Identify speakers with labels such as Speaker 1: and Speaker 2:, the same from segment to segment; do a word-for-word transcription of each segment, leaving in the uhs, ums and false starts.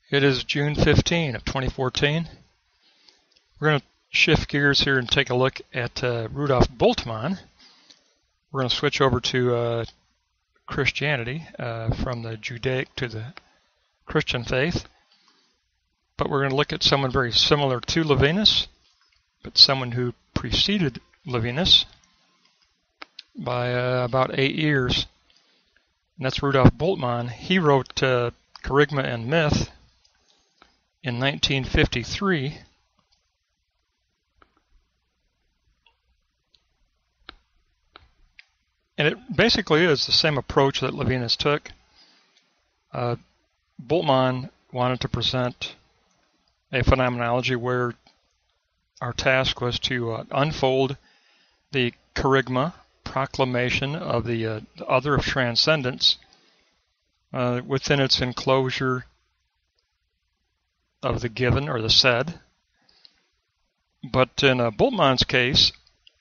Speaker 1: It is June fifteenth of twenty fourteen. We're going to shift gears here and take a look at uh, Rudolf Bultmann. We're going to switch over to uh, Christianity, uh, from the Judaic to the Christian faith. But we're going to look at someone very similar to Levinus, but someone who preceded Levinus by uh, about eight years. And that's Rudolf Bultmann. He wrote uh, Kerygma and Myth in nineteen fifty-three. And it basically is the same approach that Levinus took. Uh, Bultmann wanted to present a phenomenology where our task was to uh, unfold the kerygma, proclamation of the, uh, the other of transcendence, uh, within its enclosure of the given or the said. But in uh, Bultmann's case,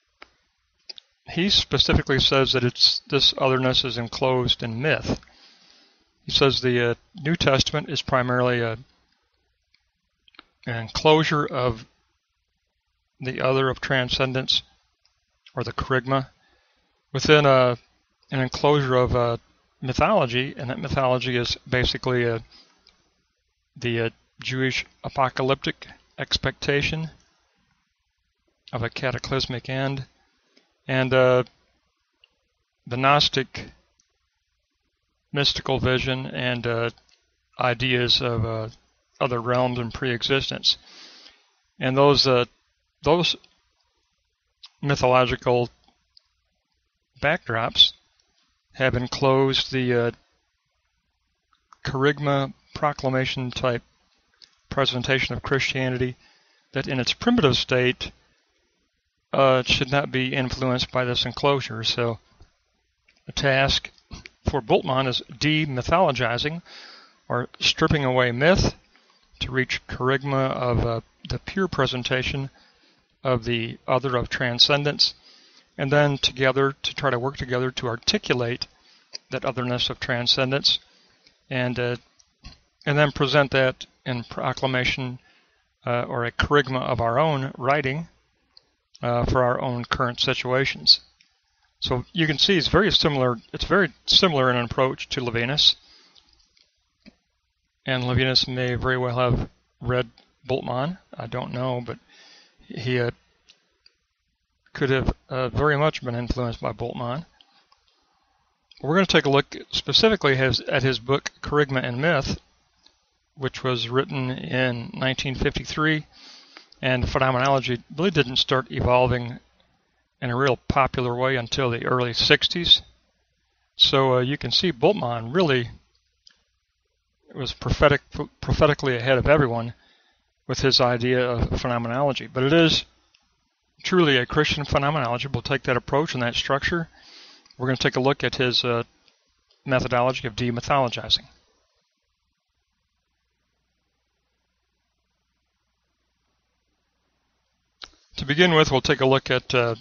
Speaker 1: he specifically says that it's this otherness is enclosed in myth. He says the uh, New Testament is primarily a, an enclosure of the other of transcendence, or the kerygma, within a, an enclosure of uh, mythology, and that mythology is basically a, the uh, Jewish apocalyptic expectation of a cataclysmic end, and uh, the Gnostic mystical vision and uh, ideas of uh, other realms and pre-existence. And those uh, those mythological backdrops have enclosed the uh, kerygma proclamation type presentation of Christianity that in its primitive state uh, should not be influenced by this enclosure. So the task for Bultmann is demythologizing, or stripping away myth to reach kerygma of uh, the pure presentation of the other of transcendence, and then together to try to work together to articulate that otherness of transcendence, and uh, and then present that in proclamation uh, or a kerygma of our own writing uh, for our own current situations. So you can see it's very similar. It's very similar in an approach to Levinus, and Levinus may very well have read Bultmann. I don't know, but he uh, could have uh, very much been influenced by Bultmann. We're going to take a look specifically his, at his book Kerygma and Myth, which was written in nineteen fifty-three, and phenomenology really didn't start evolving in a real popular way until the early sixties. So uh, you can see Bultmann really was prophetic, prophetically ahead of everyone with his idea of phenomenology. But it is truly a Christian phenomenology. We'll take that approach and that structure. We're going to take a look at his uh, methodology of demythologizing. To begin with, we'll take a look at uh,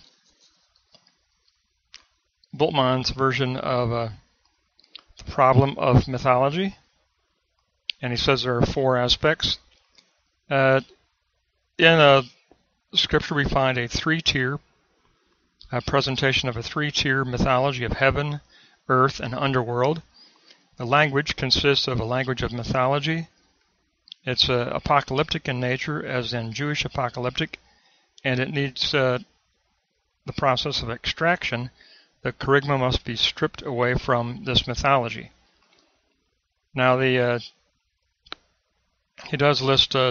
Speaker 1: Bultmann's version of uh, the problem of mythology. And he says there are four aspects. Uh, in uh, Scripture, we find a three-tier uh, presentation of a three-tier mythology of heaven, earth, and underworld. The language consists of a language of mythology. It's uh, apocalyptic in nature, as in Jewish apocalyptic, and it needs uh, the process of extraction. The kerygma must be stripped away from this mythology. Now, the uh, he does list uh,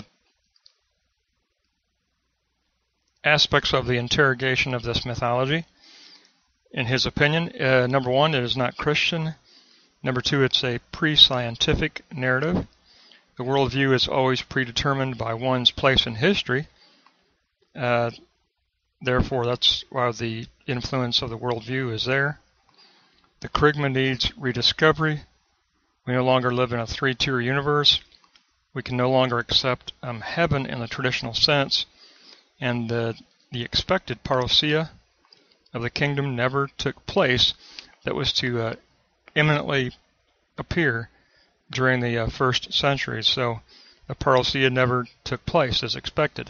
Speaker 1: aspects of the interrogation of this mythology. In his opinion, uh, number one, it is not Christian. Number two, it's a pre-scientific narrative. The worldview is always predetermined by one's place in history. Uh, therefore, that's why the influence of the worldview is there. The kerygma needs rediscovery. We no longer live in a three-tier universe. We can no longer accept um, heaven in the traditional sense, and the, the expected parousia of the kingdom never took place that was to uh, imminently appear during the uh, first century. So the parousia never took place as expected.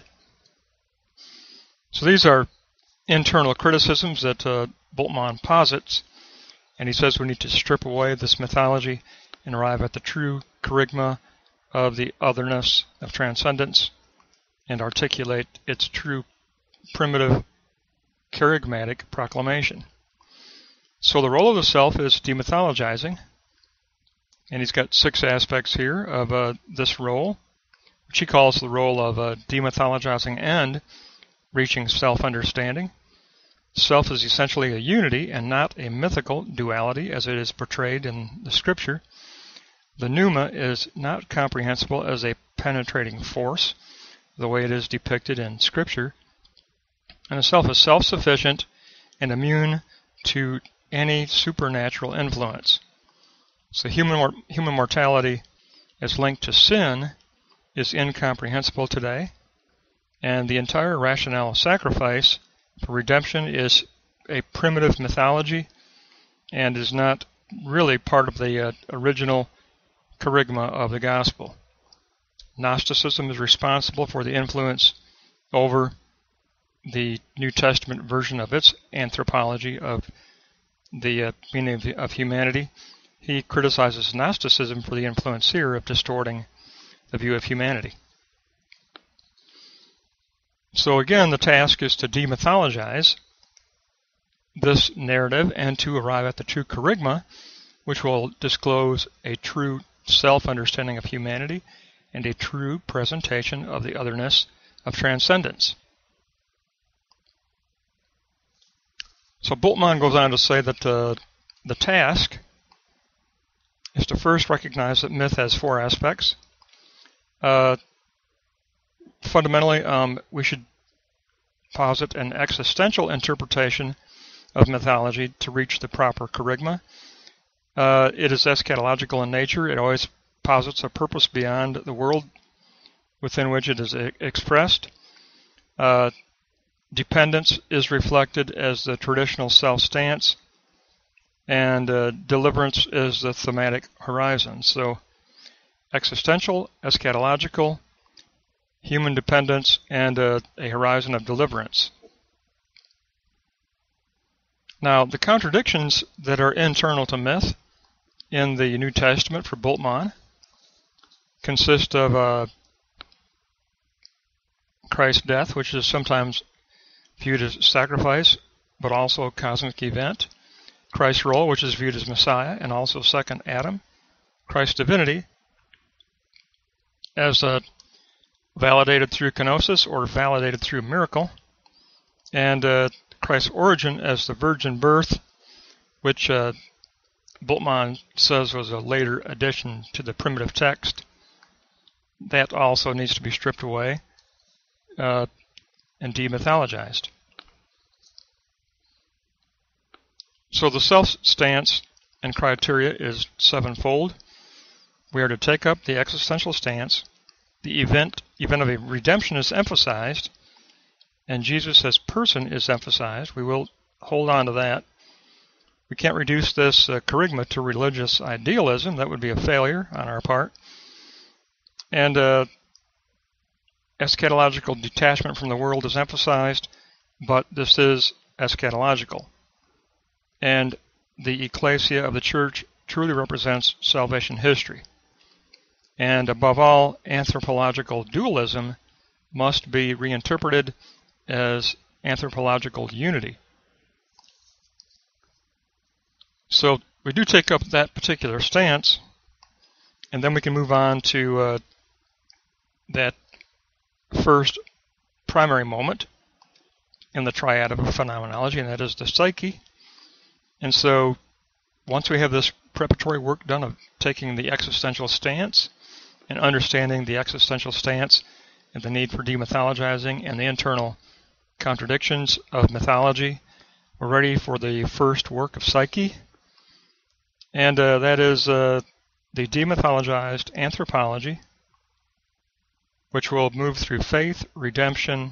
Speaker 1: So these are internal criticisms that uh, Bultmann posits, and he says we need to strip away this mythology and arrive at the true kerygma of the otherness of transcendence and articulate its true primitive kerygmatic proclamation. So the role of the self is demythologizing, and he's got six aspects here of uh, this role, which he calls the role of uh, demythologizing and reaching self-understanding. Self is essentially a unity and not a mythical duality as it is portrayed in the scripture. The pneuma is not comprehensible as a penetrating force, the way it is depicted in scripture. And the self is self-sufficient and immune to any supernatural influence. So human, human mortality as linked to sin is incomprehensible today, and the entire rationale of sacrifice for redemption is a primitive mythology and is not really part of the uh, original kerygma of the gospel. Gnosticism is responsible for the influence over the New Testament version of its anthropology of the uh, meaning of, the, of humanity. He criticizes Gnosticism for the influence here of distorting the view of humanity. So again, the task is to demythologize this narrative and to arrive at the true kerygma, which will disclose a true self-understanding of humanity and a true presentation of the otherness of transcendence. So Bultmann goes on to say that uh, the task is to first recognize that myth has four aspects. Uh, fundamentally, um, we should posit an existential interpretation of mythology to reach the proper kerygma. Uh, it is eschatological in nature. It always posits a purpose beyond the world within which it is e- expressed. Uh, dependence is reflected as the traditional self-stance, and uh, deliverance is the thematic horizon. So existential, eschatological, human dependence, and uh, a horizon of deliverance. Now, the contradictions that are internal to myth in the New Testament for Bultmann consist of uh, Christ's death, which is sometimes viewed as sacrifice, but also a cosmic event. Christ's role, which is viewed as Messiah and also second Adam. Christ's divinity, as uh, validated through kenosis or validated through miracle. And uh, Christ's origin as the virgin birth, which uh, Bultmann says was a later addition to the primitive text. That also needs to be stripped away uh, and demythologized. So the self-stance and criteria is sevenfold. We are to take up the existential stance. The event, event of a redemption is emphasized, and Jesus as person is emphasized. We will hold on to that. We can't reduce this uh, kerygma to religious idealism. That would be a failure on our part. And uh, eschatological detachment from the world is emphasized, but this is eschatological. And the ecclesia of the church truly represents salvation history. And above all, anthropological dualism must be reinterpreted as anthropological unity. So we do take up that particular stance, and then we can move on to uh, that first primary moment in the triad of phenomenology, and that is the psyche. And so once we have this preparatory work done of taking the existential stance and understanding the existential stance and the need for demythologizing and the internal contradictions of mythology, we're ready for the first work of psyche. And uh, that is uh, the demythologized anthropology, which will move through faith, redemption,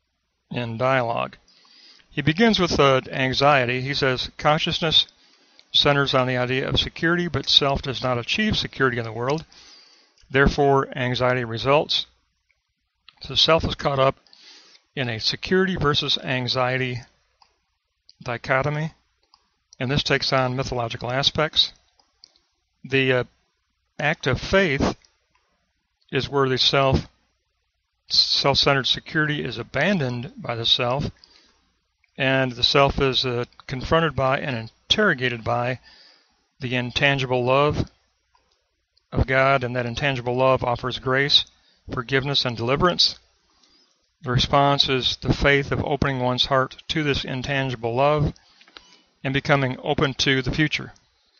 Speaker 1: and dialogue. He begins with uh, anxiety. He says, consciousness centers on the idea of security, but self does not achieve security in the world. Therefore, anxiety results. So self is caught up in a security versus anxiety dichotomy, and this takes on mythological aspects. The uh, act of faith is where the self, self-centered security is abandoned by the self, and the self is uh, confronted by and interrogated by the intangible love of God, and that intangible love offers grace, forgiveness, and deliverance. The response is the faith of opening one's heart to this intangible love and becoming open to the future.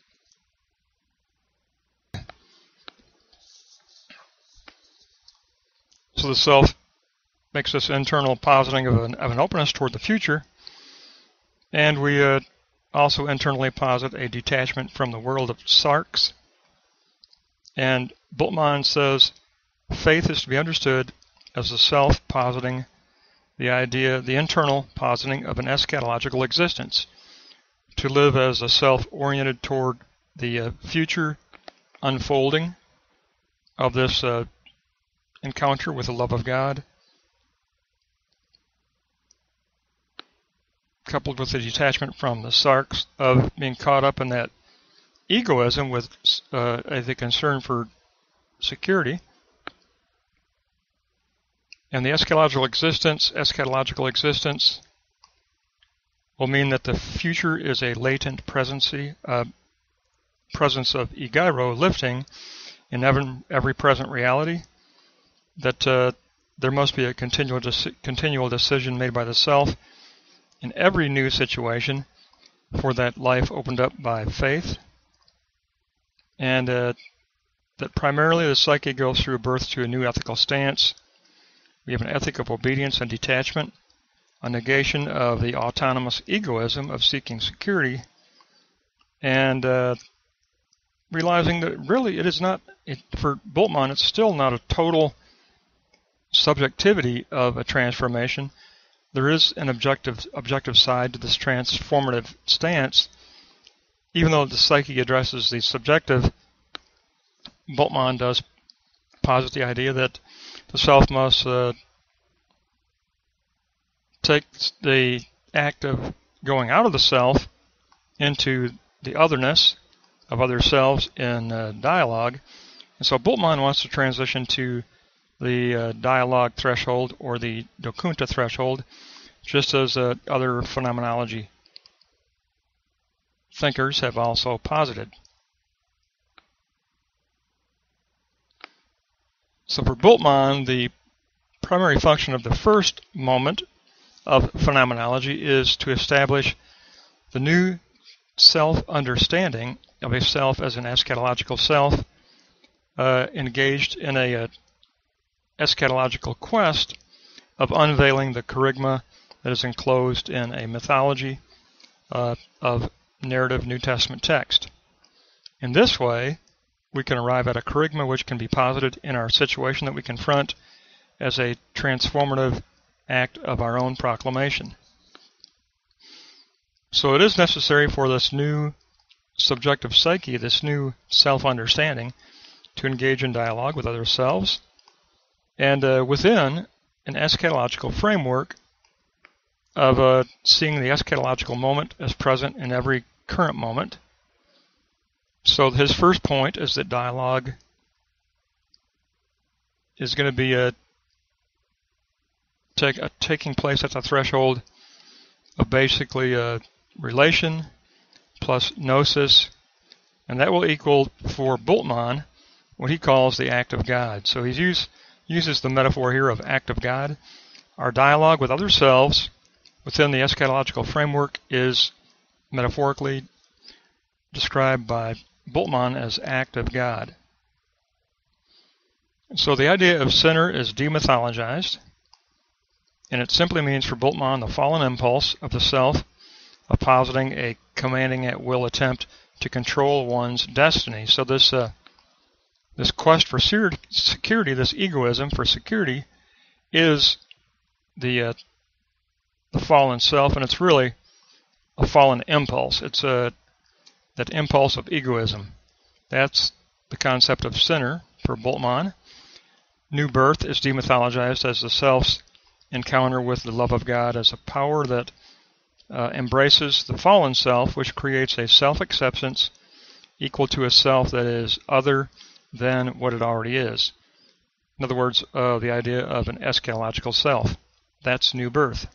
Speaker 1: So the self makes this internal positing of an, of an openness toward the future, and we uh, also internally posit a detachment from the world of sarks. And Bultmann says faith is to be understood as the self positing the idea, the internal positing of an eschatological existence, to live as a self oriented toward the uh, future unfolding of this uh, encounter with the love of God, coupled with the detachment from the sarks of being caught up in that egoism with uh, the concern for security. And the eschatological existence, eschatological existence will mean that the future is a latent presency, uh, presence of egeiro lifting in every, every present reality, that uh, there must be a continual, deci continual decision made by the self in every new situation for that life opened up by faith, and uh, that primarily the psyche goes through birth to a new ethical stance. We have an ethic of obedience and detachment, a negation of the autonomous egoism of seeking security, and uh, realizing that really it is not, it, for Bultmann, it's still not a total subjectivity of a transformation. There is an objective objective side to this transformative stance. Even though the psyche addresses the subjective, Bultmann does posit the idea that the self must uh, take the act of going out of the self into the otherness of other selves in uh, dialogue. And so Bultmann wants to transition to the uh, dialogue threshold or the Dokunta threshold, just as uh, other phenomenology thinkers have also posited. So for Bultmann, the primary function of the first moment of phenomenology is to establish the new self-understanding of a self as an eschatological self, uh, engaged in a, a eschatological quest of unveiling the kerygma that is enclosed in a mythology uh, of narrative New Testament text. In this way, we can arrive at a kerygma which can be posited in our situation that we confront as a transformative act of our own proclamation. So it is necessary for this new subjective psyche, this new self-understanding, to engage in dialogue with other selves, and uh, within an eschatological framework of uh, seeing the eschatological moment as present in every current moment. So his first point is that dialogue is going to be a, take, a taking place at the threshold of basically a relation plus gnosis, and that will equal, for Bultmann, what he calls the act of God. So he use, uses the metaphor here of act of God. Our dialogue with other selves within the eschatological framework is metaphorically described by Bultmann as act of God. So the idea of sinner is demythologized, and it simply means for Bultmann the fallen impulse of the self of positing a commanding at will attempt to control one's destiny. So this uh, this quest for security, this egoism for security, is the uh, the fallen self, and it's really a fallen impulse. It's a that impulse of egoism. That's the concept of sinner for BULTMANN. New birth is demythologized as the self's encounter with the love of God as a power that uh, embraces the fallen self, which creates a self-acceptance equal to a self that is other than what it already is. In other words, uh, the idea of an eschatological self. That's new birth.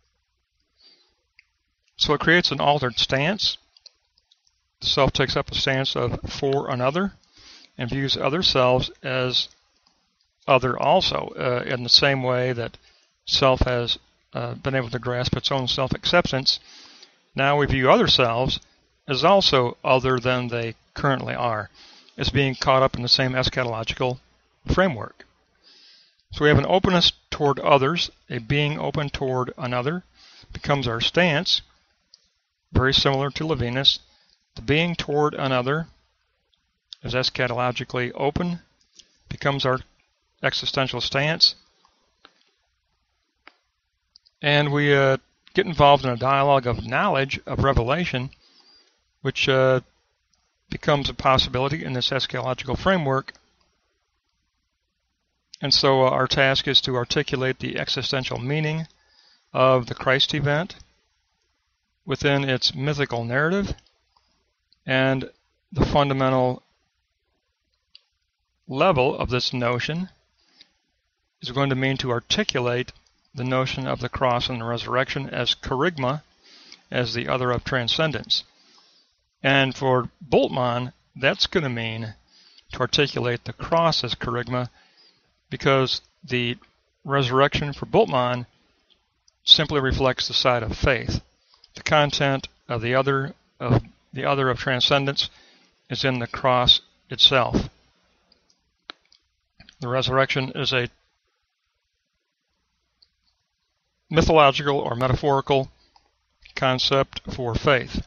Speaker 1: So it creates an altered stance. The self takes up a stance of for another and views other selves as other also, uh, in the same way that self has uh, been able to grasp its own self-acceptance. Now we view other selves as also other than they currently are, as being caught up in the same eschatological framework. So we have an openness toward others, a being open toward another becomes our stance, very similar to Levinus. The being toward another is eschatologically open, becomes our existential stance, and we uh, get involved in a dialogue of knowledge, of revelation, which uh, becomes a possibility in this eschatological framework. And so uh, our task is to articulate the existential meaning of the Christ event within its mythical narrative, and the fundamental level of this notion is going to mean to articulate the notion of the cross and the resurrection as kerygma, as the other of transcendence. And for BULTMANN, that's going to mean to articulate the cross as kerygma, because the resurrection for BULTMANN simply reflects the side of faith. The content of the other of the other of transcendence is in the cross itself. The resurrection is a mythological or metaphorical concept for faith.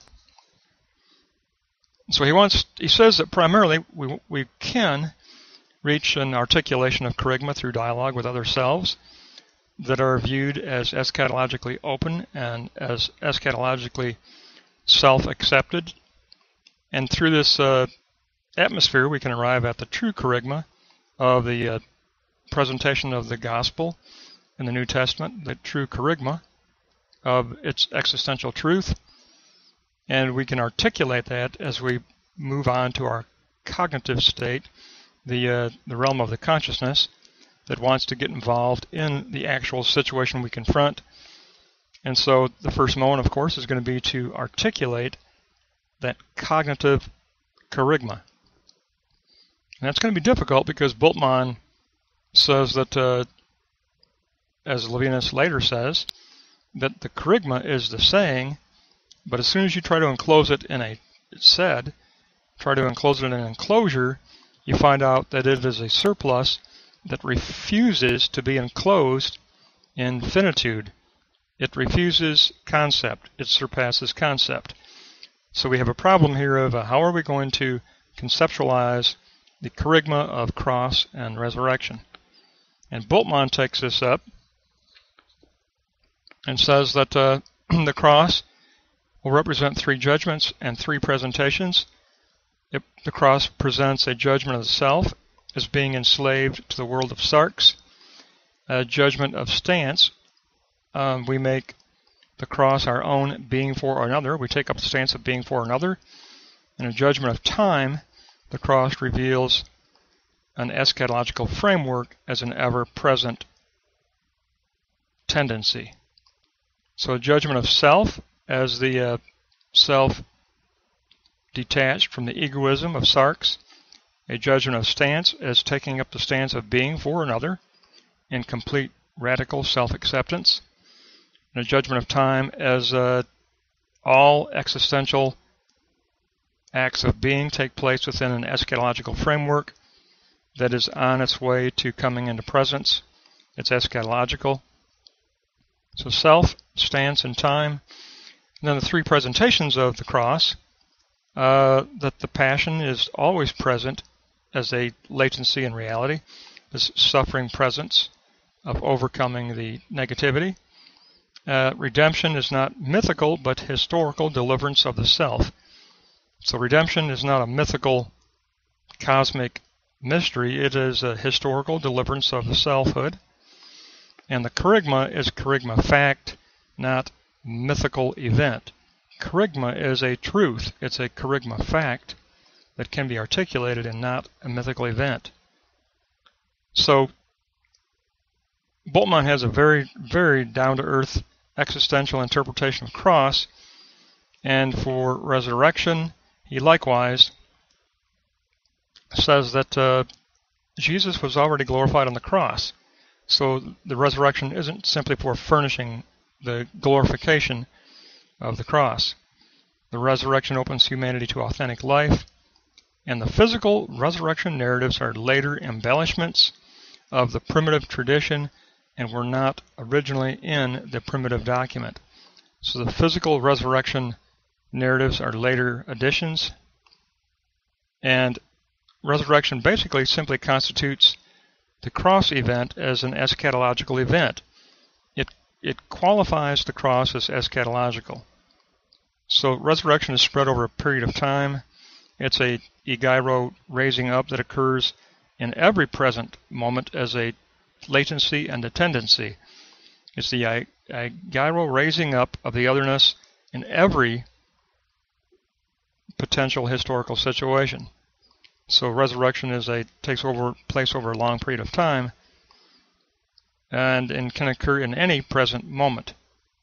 Speaker 1: So he wants he says that primarily we we can reach an articulation of kerygma through dialogue with other selves that are viewed as eschatologically open and as eschatologically self-accepted. And through this uh, atmosphere, we can arrive at the true kerygma of the uh, presentation of the gospel in the New Testament, the true kerygma of its existential truth. And we can articulate that as we move on to our cognitive state, the uh, the realm of the consciousness that wants to get involved in the actual situation we confront. And so the first moment, of course, is going to be to articulate that cognitive kerygma. And that's going to be difficult because BULTMANN says that, uh, as Levinus later says, that the kerygma is the saying, but as soon as you try to enclose it in a it said, try to enclose it in an enclosure, you find out that it is a surplus that refuses to be enclosed in finitude. It refuses concept. It surpasses concept. So we have a problem here of uh, how are we going to conceptualize the kerygma of cross and resurrection. And BULTMANN takes this up and says that uh, the cross will represent three judgments and three presentations. It, the cross presents a judgment of the self as being enslaved to the world of sarx, a judgment of stance. Um, we make the cross our own being for another. We take up the stance of being for another. In a judgment of time, the cross reveals an eschatological framework as an ever-present tendency. So a judgment of self as the uh, self detached from the egoism of sarx, a judgment of stance as taking up the stance of being for another in complete radical self-acceptance, and a judgment of time as uh, all existential acts of being take place within an eschatological framework that is on its way to coming into presence. It's eschatological. So self, stance, and time. And then the three presentations of the cross, uh, that the passion is always present as a latency in reality, this suffering presence of overcoming the negativity. Uh, redemption is not mythical, but historical deliverance of the self. So redemption is not a mythical cosmic mystery. It is a historical deliverance of the selfhood. And the kerygma is kerygma fact, not mythical event. Kerygma is a truth. It's a kerygma fact that can be articulated and not a mythical event. So Bultmann has a very, very down-to-earth existential interpretation of cross, and for resurrection, he likewise says that uh, Jesus was already glorified on the cross. So the resurrection isn't simply for furnishing the glorification of the cross. The resurrection opens humanity to authentic life, and the physical resurrection narratives are later embellishments of the primitive tradition and were not originally in the primitive document. So the physical resurrection narratives are later additions, and resurrection basically simply constitutes the cross event as an eschatological event. It, it qualifies the cross as eschatological. So resurrection is spread over a period of time. It's a gyro raising up that occurs in every present moment as a latency and a tendency. It's the gyro raising up of the otherness in every potential historical situation. So resurrection is a takes over place over a long period of time, and, and can occur in any present moment.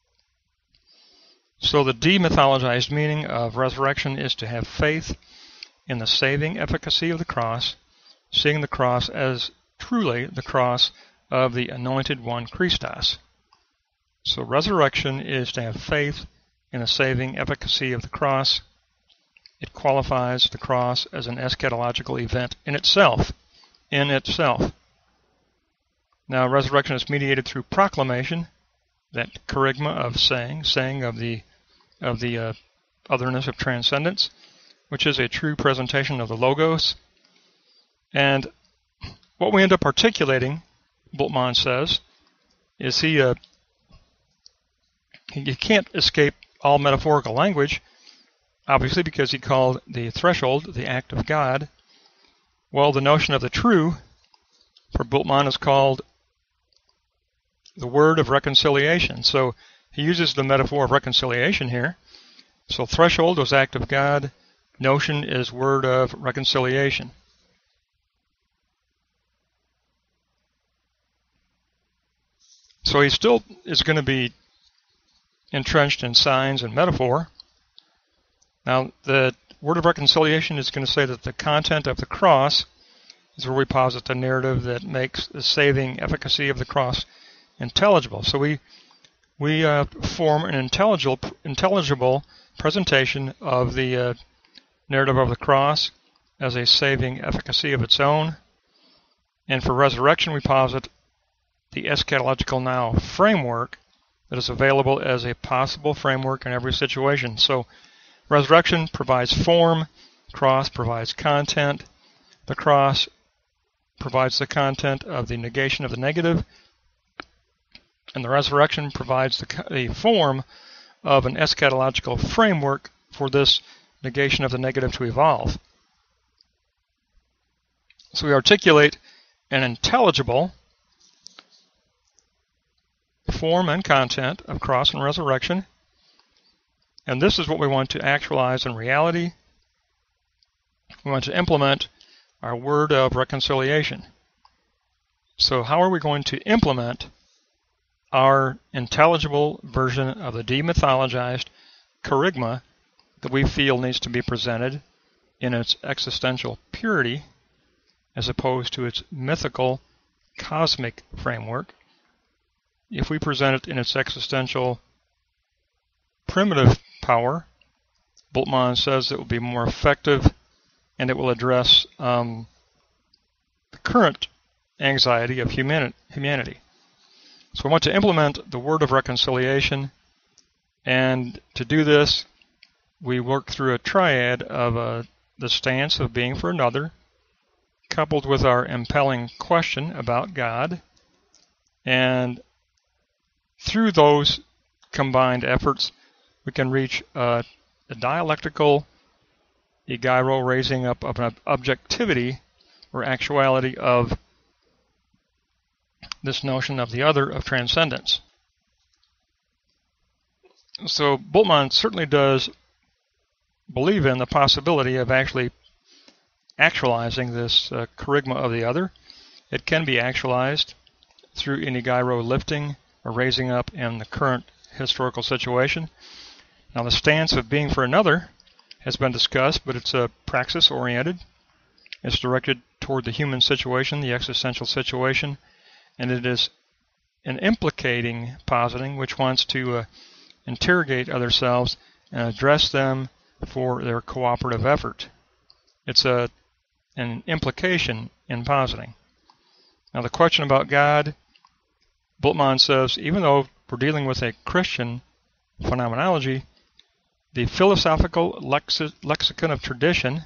Speaker 1: So the demythologized meaning of resurrection is to have faith in the saving efficacy of the cross, seeing the cross as truly the cross of the Anointed One Christos. So resurrection is to have faith in the saving efficacy of the cross. It qualifies the cross as an eschatological event in itself. In itself. Now, resurrection is mediated through proclamation, that kerygma of saying, saying of the of the uh, otherness of transcendence, which is a true presentation of the Logos. And what we end up articulating, Bultmann says, is he uh, you can't escape all metaphorical language, obviously, because he called the threshold the act of God. Well, the notion of the true for Bultmann is called the word of reconciliation. So he uses the metaphor of reconciliation here. So threshold was act of God, notion is word of reconciliation. So he still is going to be entrenched in signs and metaphor. Now, the word of reconciliation is going to say that the content of the cross is where we posit the narrative that makes the saving efficacy of the cross intelligible. So we we uh, form an intelligible intelligible presentation of the uh, narrative of the cross as a saving efficacy of its own. And for resurrection, we posit the eschatological now framework that is available as a possible framework in every situation. So resurrection provides form, cross provides content. The cross provides the content of the negation of the negative, and the resurrection provides the, the form of an eschatological framework for this negation of the negative to evolve. So we articulate an intelligible form and content of cross and resurrection, and this is what we want to actualize in reality. We want to implement our word of reconciliation. So how are we going to implement our intelligible version of the demythologized kerygma that we feel needs to be presented in its existential purity as opposed to its mythical cosmic framework? If we present it in its existential primitive power, Bultmann says it will be more effective and it will address um, the current anxiety of humani- humanity. So we want to implement the word of reconciliation, and to do this, we work through a triad of uh, the stance of being for another, coupled with our impelling question about God, and through those combined efforts, we can reach uh, a dialectical gyro raising up of an objectivity or actuality of this notion of the other, of transcendence. So Bultmann certainly does believe in the possibility of actually actualizing this uh, kerygma of the other. It can be actualized through any gyro lifting or raising up in the current historical situation. Now, the stance of being for another has been discussed, but it's uh, praxis-oriented. It's directed toward the human situation, the existential situation, and it is an implicating positing which wants to uh, interrogate other selves and address them for their cooperative effort. It's a, an implication in positing. Now, the question about God, Bultmann says, even though we're dealing with a Christian phenomenology, the philosophical lexi lexicon of tradition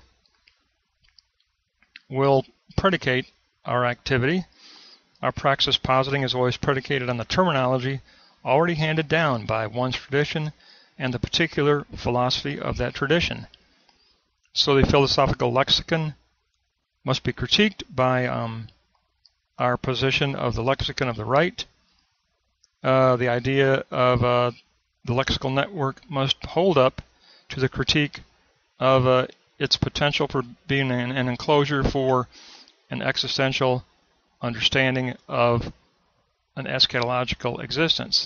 Speaker 1: will predicate our activity. Our praxis positing is always predicated on the terminology already handed down by one's tradition and the particular philosophy of that tradition. So the philosophical lexicon must be critiqued by um, our position of the lexicon of the right. Uh, the idea of uh, the lexical network must hold up to the critique of uh, its potential for being an, an enclosure for an existential understanding of an eschatological existence.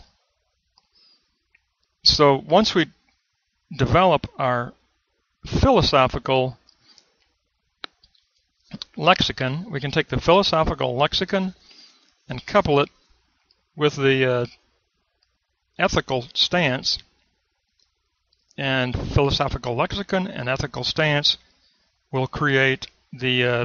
Speaker 1: So once we develop our philosophical lexicon, we can take the philosophical lexicon and couple it with the uh, ethical stance, and philosophical lexicon and ethical stance will create the uh,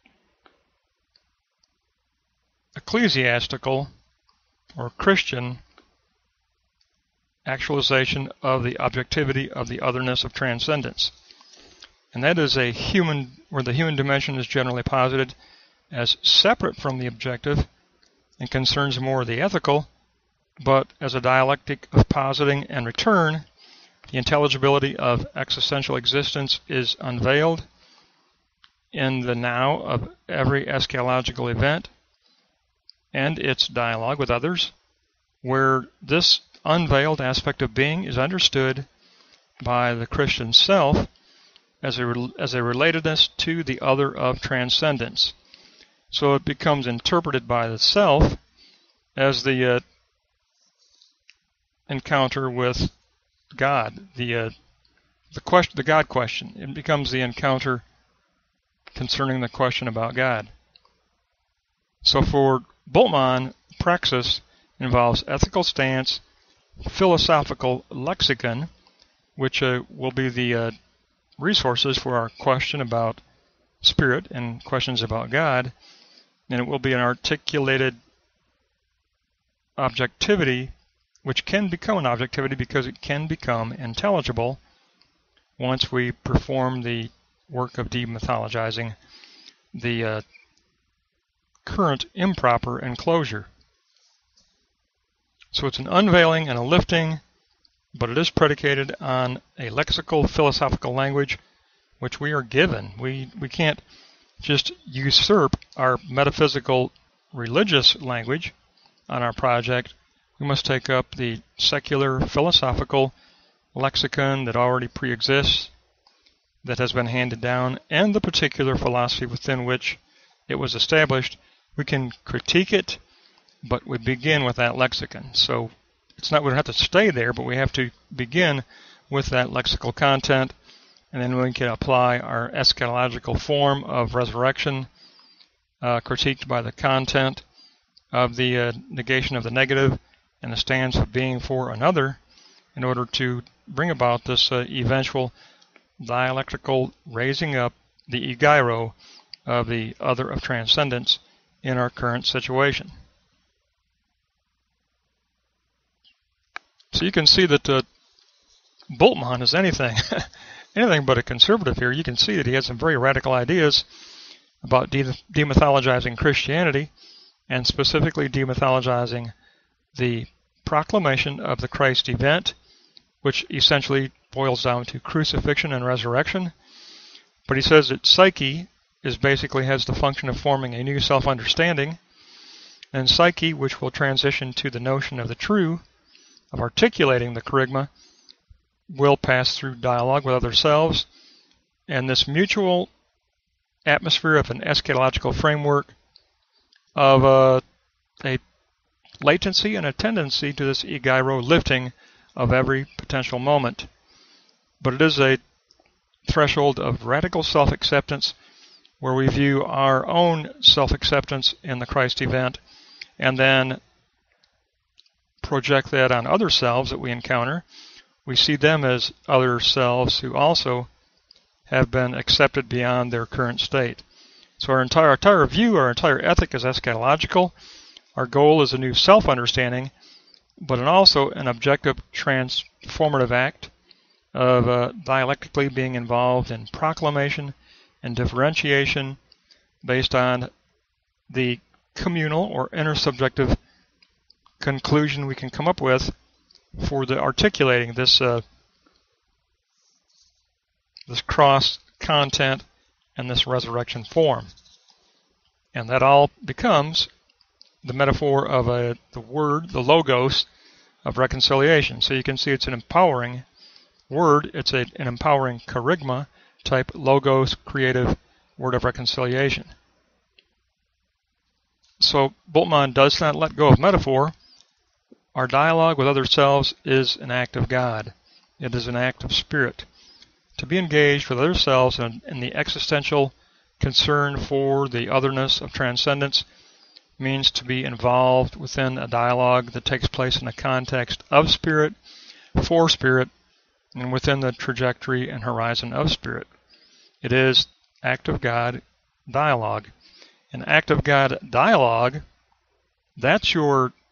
Speaker 1: ecclesiastical or Christian actualization of the objectivity of the otherness of transcendence. And that is a human, where the human dimension is generally posited as separate from the objective and concerns more the ethical, but as a dialectic of positing and return, the intelligibility of existential existence is unveiled in the now of every eschatological event and its dialogue with others, where this unveiled aspect of being is understood by the Christian self as a, as a relatedness to the other of transcendence. So it becomes interpreted by the self as the uh, encounter with God, the uh, the question, the God question. It becomes the encounter concerning the question about God. So for Bultmann, praxis involves ethical stance, philosophical lexicon, which uh, will be the uh, resources for our question about spirit and questions about God, and it will be an articulated objectivity, which can become an objectivity because it can become intelligible once we perform the work of demythologizing the uh, current improper enclosure. So it's an unveiling and a lifting, but it is predicated on a lexical philosophical language which we are given. We, we can't just usurp our metaphysical religious language on our project. We must take up the secular philosophical lexicon that already pre-exists, that has been handed down, and the particular philosophy within which it was established. We can critique it, but we begin with that lexicon. So it's not we don't have to stay there, but we have to begin with that lexical content, and then we can apply our eschatological form of resurrection, uh, critiqued by the content of the uh, negation of the negative and the stance of being for another, in order to bring about this uh, eventual dialectical raising up, the gyro of the other of transcendence in our current situation. So you can see that uh, Bultmann is anything, anything but a conservative here. You can see that he has some very radical ideas about de demythologizing Christianity, and specifically demythologizing the proclamation of the Christ event, which essentially boils down to crucifixion and resurrection. But he says that psyche is basically has the function of forming a new self-understanding, and psyche, which will transition to the notion of the true, of articulating the kerygma, will pass through dialogue with other selves, and this mutual atmosphere of an eschatological framework of a, a latency and a tendency to this egeiro lifting of every potential moment. But it is a threshold of radical self-acceptance where we view our own self-acceptance in the Christ event and then project that on other selves that we encounter. We see them as other selves who also have been accepted beyond their current state. So our entire, entire view, our entire ethic is eschatological. Our goal is a new self-understanding, but also an objective transformative act of uh, dialectically being involved in proclamation and differentiation based on the communal or intersubjective conclusion we can come up with for the articulating this uh, this cross content and this resurrection form. And that all becomes the metaphor of a, the word, the logos of reconciliation. So you can see it's an empowering word. It's a, an empowering kerygma type logos creative word of reconciliation. So Bultmann does not let go of metaphor. Our dialogue with other selves is an act of God. It is an act of spirit. To be engaged with other selves in, in the existential concern for the otherness of transcendence means to be involved within a dialogue that takes place in a context of spirit, for spirit, and within the trajectory and horizon of spirit. It is act of God dialogue. An act of God dialogue, that's your